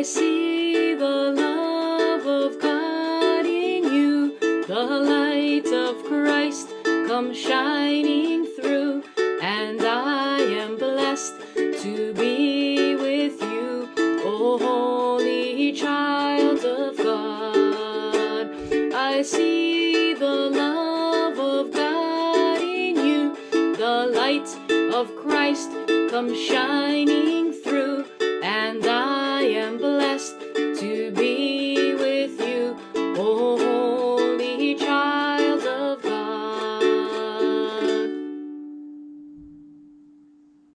see the love of God in you, the light of Christ come shining through, and I am blessed to be with you, O holy child of God. I see the love of God in you, the light of Christ come shining through,